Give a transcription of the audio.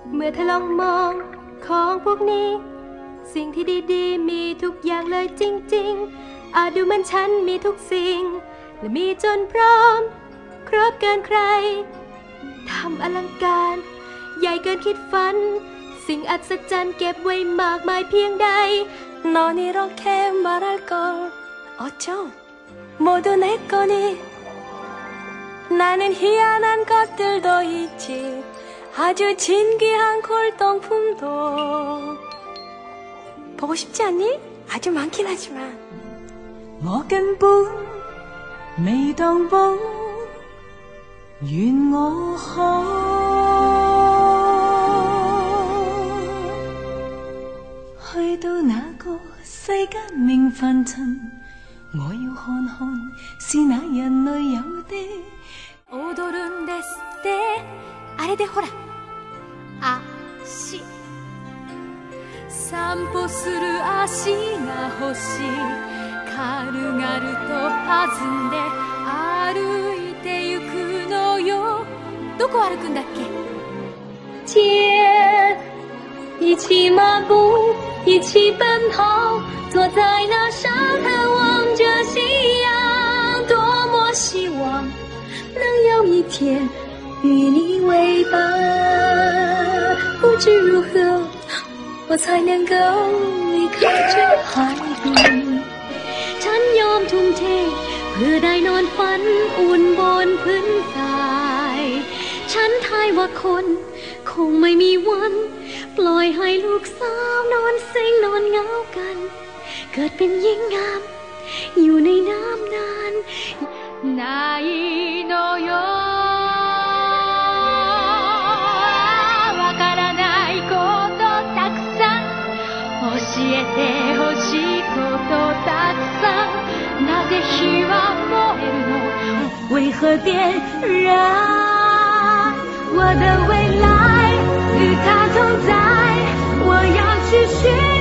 เมื่อเธอลองมองของพวกนี้สิ่งที่ดีๆมีทุกอย่างเลยจริงๆอาจดูเหมือนฉันมีทุกสิ่งและมีจนพร้อมครบเกินใครทำอลังการใหญ่เกินคิดฝันสิ่งอัศจรรย์เก็บไว้มากมายเพียงใด넌 이렇게 말할 걸 어쩜 모두 내 거니 나는 희한한 것들도 있지 아주 진귀한 골동품도 보고 싶지 않니? 아주 많긴 하지만 我根本未當寶願我可去到那個世間名凡塵我要看看是那人類有的踊るんですってあれでほら足散歩する足が欲しい軽々と弾んで歩いてゆくのよどこ歩くんだっけ街一起漫步一起奔跑坐在那沙滩望着夕阳多么希望能有一天与你为伴不知如何我才能够离开这海边ฉันยอมทุ่มเทเพื่อได้นอนฝันอุ่นบนพื้นทรายฉันทายว่าคนคงไม่มีวันปล่อยให้ลูกสาวนอนเซ็งนอนเหงากันเกิดเป็นหญิงงามอยู่ในน้ำนานないのよわからないことたくさん教えてほしいことたくさん那些希望燃えるの为何点燃我的未来与他同在我要去寻